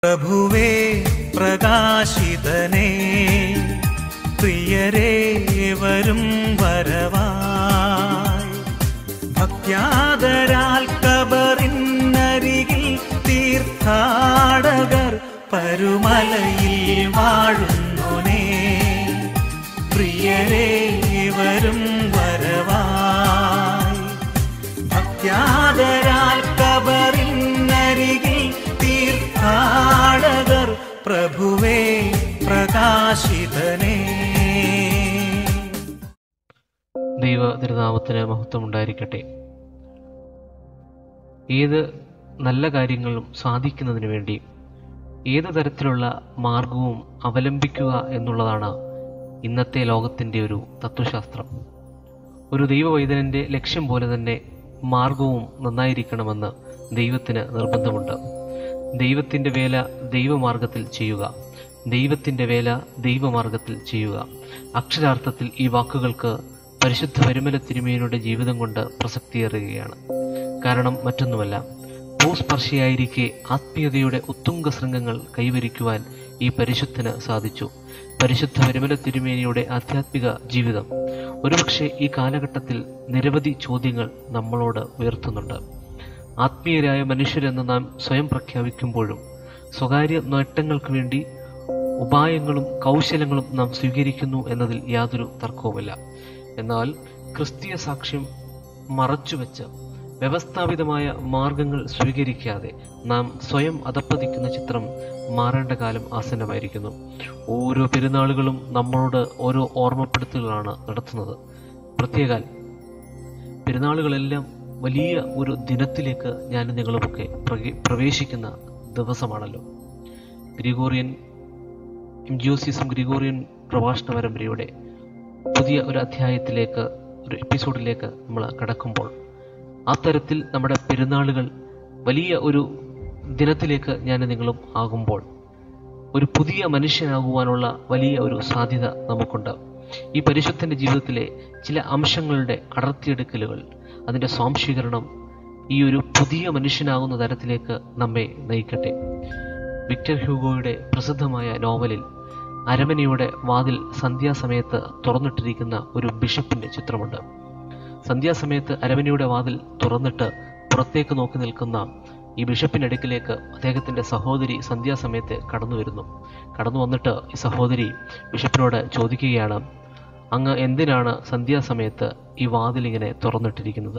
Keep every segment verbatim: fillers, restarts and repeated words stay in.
പ്രഭുവേ പ്രകാശിതനേ പ്രിയരേ വരും വരവായി ഭക്ത്യാദരാൽ കബറിനരികിൽ തീർത്ഥാടകർ പരുമലയിൽ വാഴുന്നോനേ പ്രിയരേ വരും വരവായി ഭക്ത്യാദരാൽ കബറിനരികിൽ തീർത്ഥാടകർ പ്രഭുവേ പ്രകാശിതനേ. ദൈവ തിരുനാമത്തിന് മഹത്വം ഉണ്ടായിരിക്കട്ടെ. ഏത് നല്ല കാര്യങ്ങളും സാധിക്കുന്നതിന് വേണ്ടി ഏത് തരത്തിലുള്ള മാർഗവും അവലംബിക്കുക എന്നുള്ളതാണ് ഇന്നത്തെ ലോകത്തിൻ്റെ ഒരു തത്വശാസ്ത്രം. ഒരു ദൈവവൈതനൻ്റെ ലക്ഷ്യം പോലെ തന്നെ മാർഗവും നന്നായിരിക്കണമെന്ന് ദൈവത്തിന് നിർബന്ധമുണ്ട്. ദൈവത്തിൻ്റെ വേല ദൈവമാർഗത്തിൽ ചെയ്യുക, ദൈവത്തിൻ്റെ വേല ദൈവമാർഗത്തിൽ ചെയ്യുക. അക്ഷരാർത്ഥത്തിൽ ഈ വാക്കുകൾക്ക് പരിശുദ്ധ പരിമല തിരുമേനിയുടെ ജീവിതം കൊണ്ട് പ്രസക്തിയേറുകയാണ്. കാരണം മറ്റൊന്നുമല്ല, ഭൂസ്പർശിയായിരിക്കെ ആത്മീയതയുടെ ഉത്തുംഗ ശൃംഗങ്ങൾ കൈവരിക്കുവാൻ ഈ പരിശുദ്ധന് സാധിച്ചു. പരിശുദ്ധ പരിമല തിരുമേനിയുടെ ആധ്യാത്മിക ജീവിതം ഒരുപക്ഷെ ഈ കാലഘട്ടത്തിൽ നിരവധി ചോദ്യങ്ങൾ നമ്മളോട് ഉയർത്തുന്നുണ്ട്. ആത്മീയരായ മനുഷ്യരെന്ന് നാം സ്വയം പ്രഖ്യാപിക്കുമ്പോഴും സ്വകാര്യ നേട്ടങ്ങൾക്ക് വേണ്ടി ഉപായങ്ങളും കൗശലങ്ങളും നാം സ്വീകരിക്കുന്നു എന്നതിൽ യാതൊരു തർക്കവുമില്ല. എന്നാൽ ക്രിസ്തീയ സാക്ഷ്യം മറച്ചുവെച്ച് വ്യവസ്ഥാപിതമായ മാർഗങ്ങൾ സ്വീകരിക്കാതെ നാം സ്വയം അധപ്പതിക്കുന്ന ചിത്രം മാറേണ്ട കാലം ആസന്നമായിരിക്കുന്നു. ഓരോ പെരുന്നാളുകളും നമ്മളോട് ഓരോ ഓർമ്മപ്പെടുത്തലുകളാണ് നടത്തുന്നത്. പ്രത്യേകാൽ പെരുന്നാളുകളെല്ലാം വലിയ ഒരു ദിനത്തിലേക്ക് ഞാൻ നിങ്ങളുമൊക്കെ പ്രവേശിക്കുന്ന ദിവസമാണല്ലോ. ഗ്രിഗോറിയൻ എംജിയോസിസം ഗ്രിഗോറിയൻ പ്രഭാഷണ പരമ്പരയുടെ പുതിയ ഒരു അധ്യായത്തിലേക്ക്, ഒരു എപ്പിസോഡിലേക്ക് നമ്മൾ കടക്കുമ്പോൾ ആ തരത്തിൽ നമ്മുടെ പെരുന്നാളുകൾ വലിയ ഒരു ദിനത്തിലേക്ക് ഞാൻ നിങ്ങളും ആകുമ്പോൾ ഒരു പുതിയ മനുഷ്യനാകുവാനുള്ള വലിയ ഒരു സാധ്യത നമുക്കുണ്ട്. ഈ പരിശുദ്ധൻ്റെ ജീവിതത്തിലെ ചില അംശങ്ങളുടെ അടർത്തിയെടുക്കലുകൾ, അതിൻ്റെ സ്വാംശീകരണം ഈ ഒരു പുതിയ മനുഷ്യനാകുന്ന തരത്തിലേക്ക് നമ്മെ നയിക്കട്ടെ. വിക്ടർ ഹ്യൂഗോയുടെ പ്രസിദ്ധമായ നോവലിൽ അരമനയുടെ വാതിൽ സന്ധ്യാസമയത്ത് തുറന്നിട്ടിരിക്കുന്ന ഒരു ബിഷപ്പിൻ്റെ ചിത്രമുണ്ട്. സന്ധ്യാസമയത്ത് അരമനയുടെ വാതിൽ തുറന്നിട്ട് പുറത്തേക്ക് നോക്കി നിൽക്കുന്ന ഈ ബിഷപ്പിൻ്റെ അടുക്കിലേക്ക് അദ്ദേഹത്തിൻ്റെ സഹോദരി സന്ധ്യാസമയത്ത് കടന്നു വരുന്നു. കടന്നു വന്നിട്ട് ഈ സഹോദരി ബിഷപ്പിനോട് ചോദിക്കുകയാണ്, അങ്ങ് എന്തിനാണ് സന്ധ്യാസമയത്ത് ഈ വാതിലിങ്ങനെ തുറന്നിട്ടിരിക്കുന്നത്?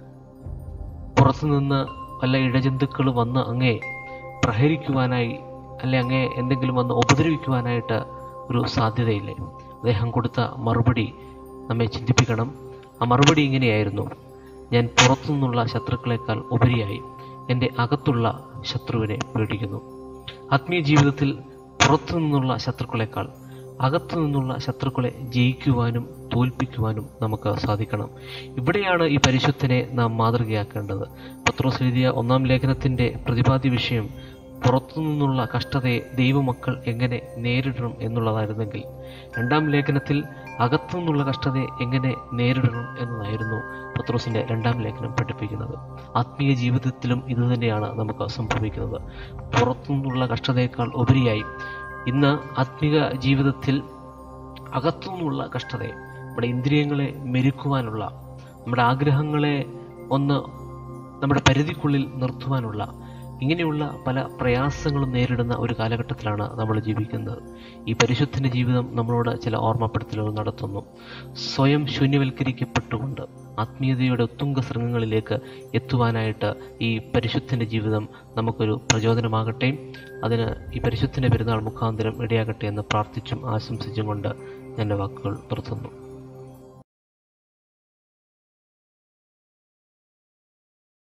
പുറത്തുനിന്ന് വല്ല ഇഴജന്തുക്കൾ വന്ന് അങ്ങേ പ്രഹരിക്കുവാനായി അല്ലെ അങ്ങേ എന്തെങ്കിലും വന്ന് ഉപദ്രവിക്കുവാനായിട്ട് ഒരു സാധ്യതയില്ലേ? അദ്ദേഹം കൊടുത്ത മറുപടി നമ്മെ ചിന്തിപ്പിക്കണം. ആ മറുപടി ഇങ്ങനെയായിരുന്നു, ഞാൻ പുറത്തുനിന്നുള്ള ശത്രുക്കളെക്കാൾ ഉപരിയായി എൻ്റെ അകത്തുള്ള ശത്രുവിനെ പേടിക്കുന്നു. ആത്മീയ ജീവിതത്തിൽ പുറത്തു നിന്നുള്ള ശത്രുക്കളെക്കാൾ അകത്തു നിന്നുള്ള ശത്രുക്കളെ ജയിക്കുവാനും തോൽപ്പിക്കുവാനും നമുക്ക് സാധിക്കണം. ഇവിടെയാണ് ഈ പരിശുദ്ധനെ നാം മാതൃകയാക്കേണ്ടത്. പത്രോസ് എഴുതിയ ഒന്നാം ലേഖനത്തിൻ്റെ പ്രതിപാദ്യ വിഷയം പുറത്തു നിന്നുള്ള കഷ്ടതയെ ദൈവമക്കൾ എങ്ങനെ നേരിടണം എന്നുള്ളതായിരുന്നെങ്കിൽ, രണ്ടാം ലേഖനത്തിൽ അകത്തു നിന്നുള്ള കഷ്ടതയെ എങ്ങനെ നേരിടണം എന്നതായിരുന്നു പത്രോസിൻ്റെ രണ്ടാം ലേഖനം പഠിപ്പിക്കുന്നത്. ആത്മീയ ജീവിതത്തിലും ഇതുതന്നെയാണ് നമുക്ക് സംഭവിക്കുന്നത്. പുറത്തുനിന്നുള്ള കഷ്ടതയേക്കാൾ ഉപരിയായി ഇന്ന് ആത്മീയ ജീവിതത്തിൽ അകത്തുനിന്നുള്ള കഷ്ടതയെ, നമ്മുടെ ഇന്ദ്രിയങ്ങളെ മെരുക്കുവാനുള്ള, നമ്മുടെ ആഗ്രഹങ്ങളെ ഒന്ന് നമ്മുടെ പരിധിക്കുള്ളിൽ നിർത്തുവാനുള്ള ഇങ്ങനെയുള്ള പല പ്രയാസങ്ങളും നേരിടുന്ന ഒരു കാലഘട്ടത്തിലാണ് നമ്മൾ ജീവിക്കുന്നത്. ഈ പരിശുദ്ധൻ്റെ ജീവിതം നമ്മളോട് ചില ഓർമ്മപ്പെടുത്തലുകൾ നടത്തുന്നു. സ്വയം ശൂന്യവൽക്കരിക്കപ്പെട്ടുകൊണ്ട് ആത്മീയതയുടെ ഉത്തുംഗ ശൃംഗങ്ങളിലേക്ക് എത്തുവാനായിട്ട് ഈ പരിശുദ്ധൻ്റെ ജീവിതം നമുക്കൊരു പ്രചോദനമാകട്ടെ. അതിന് ഈ പരിശുദ്ധൻ്റെ പെരുന്നാൾ മുഖാന്തരം ഇടയാകട്ടെ എന്ന് പ്രാർത്ഥിച്ചും ആശംസിച്ചും കൊണ്ട് എൻ്റെ വാക്കുകൾ നിർത്തുന്നു.